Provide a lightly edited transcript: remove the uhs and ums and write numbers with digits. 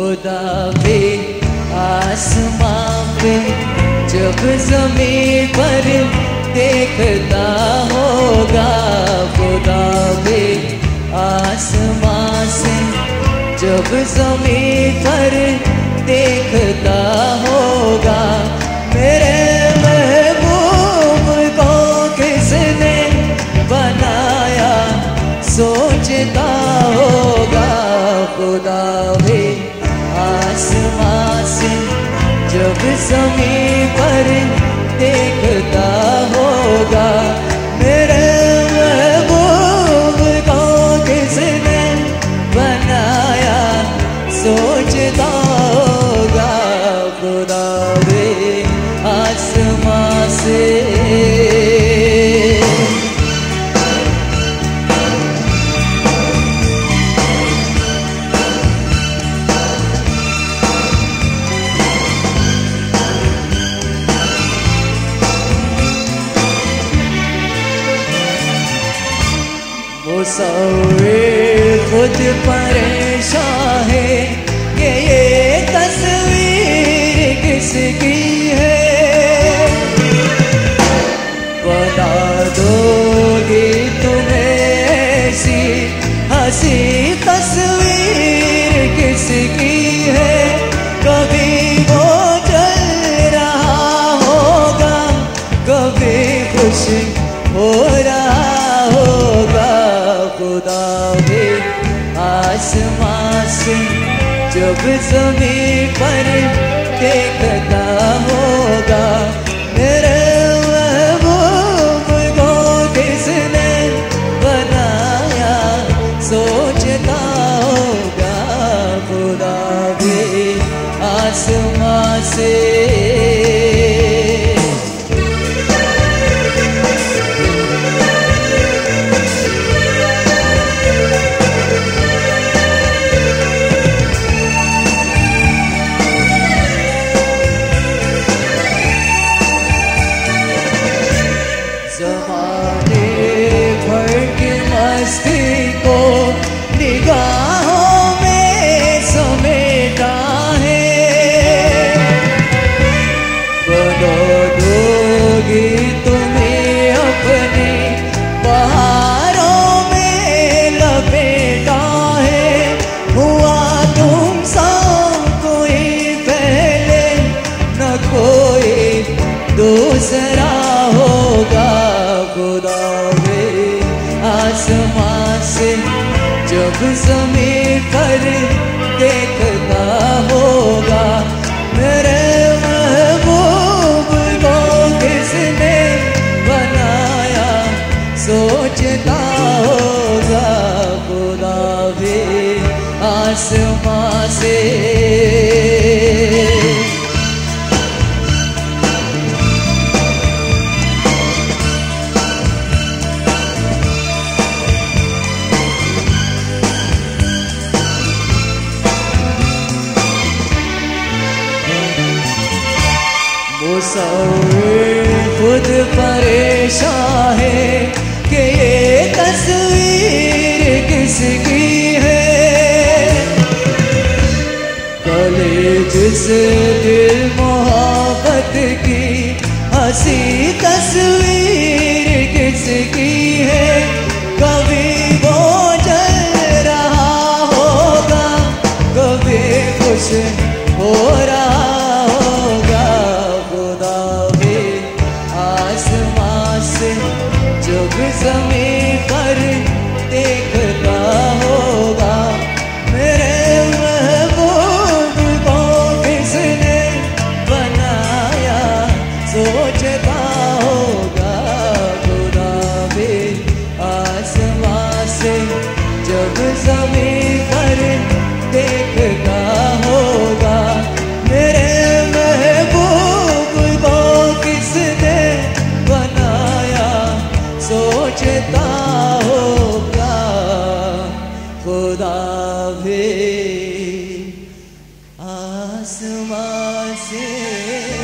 खुदा भी आसमां पे जब ज़मीन पर देखता होगा, खुदा भी आसमां से जब ज़मीन पर देखता होगा। मेरे महबूब को किसने बनाया सोचता होगा, खुदा भी आसमां से जब ज़मीन पर देखता होगा। मेरे महबूब को किसने बनाया सोचता होगा, खुदा भी आसमां से। मुसव्विर खुद परेशान है कि ये तस्वीर किसकी है। बता दोगी तुम्हें ऐसी हंसी तस्वीर किसकी है। कभी वो चल रहा होगा, कभी खुश हो रहा होगा, खुदा भी आसमां से जब ज़मीन पर देखता होगा। मेरे महबूब को किसने बनाया सोचता होगा, खुदा भी आसमां से। ज़माने भर की मस्ती को निगाहों में समेटा है। बना दोगी तुम्हें अपनी बहारों में लपेटा है। हुआ तुम सब कोई पहले न कोई दूसरा होगा, खुदा भी आसमां से जब ज़मीन पर देखता होगा। मेरे महबूब को किसने बनाया सोचता होगा, खुदा भी आसमां से। मुसव्विर खुद परेशान है कि ये तस्वीर किसकी है। कलेज से दिल मोहब्बत की हंसी तस्वीर किसकी है। कभी वो जल रहा होगा, कभी खुश हो रहा होगा, खुदा भी आसमां से जब ज़मीन पर देखता होगा। मेरे महबूब को किसने बनाया सोचता होगा, खुदा भी आसमां से जब ज़मीन पर देखता होगा। मेरे महबूब को किसने बनाया सोचता होगा, खुदा भी आसमां से।